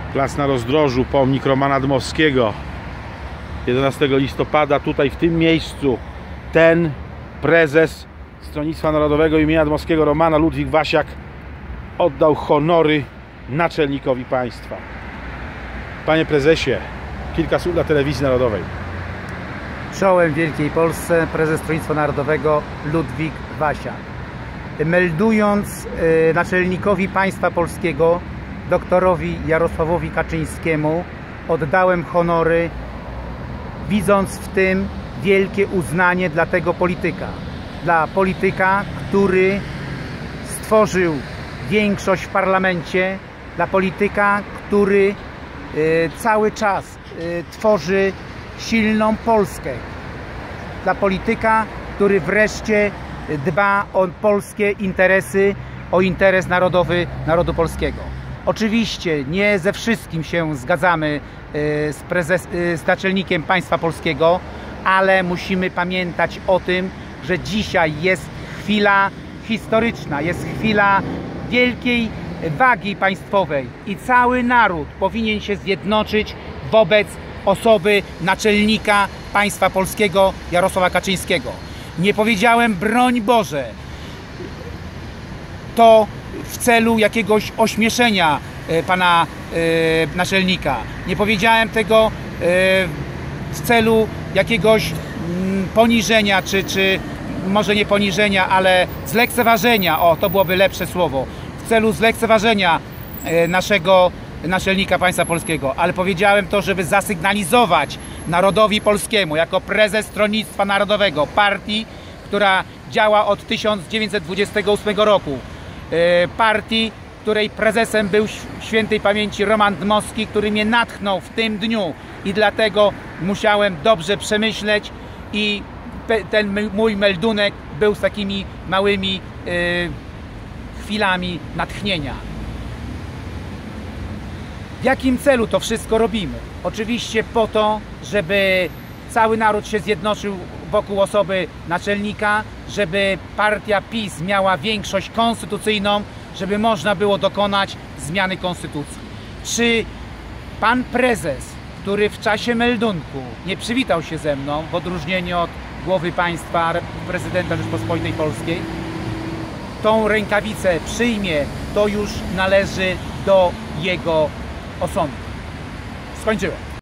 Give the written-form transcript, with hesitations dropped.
Plac na Rozdrożu, pomnik Romana Dmowskiego. 11 listopada tutaj w tym miejscu ten prezes Stronnictwa Narodowego imienia Dmowskiego Romana, Ludwik Wasiak, oddał honory naczelnikowi państwa. Panie prezesie, kilka słów dla Telewizji Narodowej. Czołem Wielkiej Polsce prezes Stronnictwa Narodowego Ludwik Wasiak. Meldując naczelnikowi państwa polskiego, doktorowi Jarosławowi Kaczyńskiemu, oddałem honory, widząc w tym wielkie uznanie dla tego polityka. Dla polityka, który stworzył większość w parlamencie, dla polityka, który cały czas tworzy silną Polskę, dla polityka, który wreszcie dba o polskie interesy, o interes narodu polskiego. Oczywiście nie ze wszystkim się zgadzamy z naczelnikiem państwa polskiego, ale musimy pamiętać o tym, że dzisiaj jest chwila historyczna, jest chwila wielkiej wagi państwowej i cały naród powinien się zjednoczyć wobec osoby naczelnika państwa polskiego Jarosława Kaczyńskiego. Nie powiedziałem, broń Boże, to w celu jakiegoś ośmieszenia pana naczelnika. Nie powiedziałem tego w celu jakiegoś poniżenia, czy może nie poniżenia, ale zlekceważenia, o, to byłoby lepsze słowo, w celu zlekceważenia naszego naczelnika państwa polskiego, ale powiedziałem to, żeby zasygnalizować narodowi polskiemu jako prezes Stronnictwa Narodowego, partii, która działa od 1928 roku, partii, której prezesem był świętej pamięci Roman Dmowski, który mnie natchnął w tym dniu i dlatego musiałem dobrze przemyśleć i ten mój meldunek był z takimi małymi chwilami natchnienia. W jakim celu to wszystko robimy? Oczywiście po to, żeby cały naród się zjednoczył wokół osoby naczelnika, żeby partia PiS miała większość konstytucyjną, żeby można było dokonać zmiany konstytucji. Czy pan prezes, który w czasie meldunku nie przywitał się ze mną, w odróżnieniu od głowy państwa, prezydenta Rzeczypospolitej Polskiej, tą rękawicę przyjmie, to już należy do jego osądu. Skończyłem.